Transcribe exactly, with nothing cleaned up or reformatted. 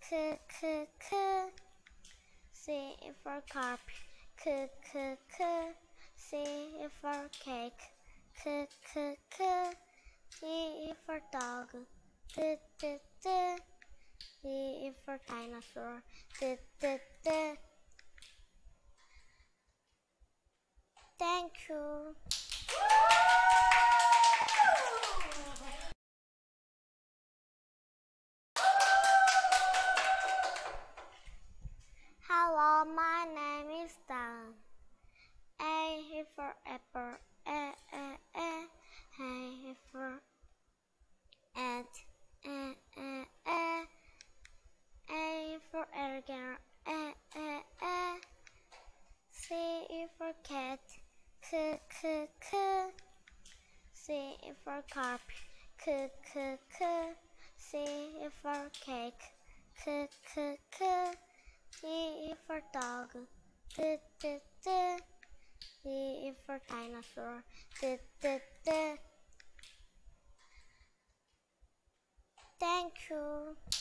k, k, k. C for carp, k, k, k. C for cake, k, k, k. D for dog, d, d, d. E for dinosaur, d, d, d. Thank you. Hello, my name is Dan. A for apple, a, a, a. A for ant, a, a, a. A for alligator, a, a, a. C for cat, k, k, k. C for carp, k, k, k. C for cake, k, k, k. D for dog, d, d, d. E for dinosaur, d, d, d. Thank you.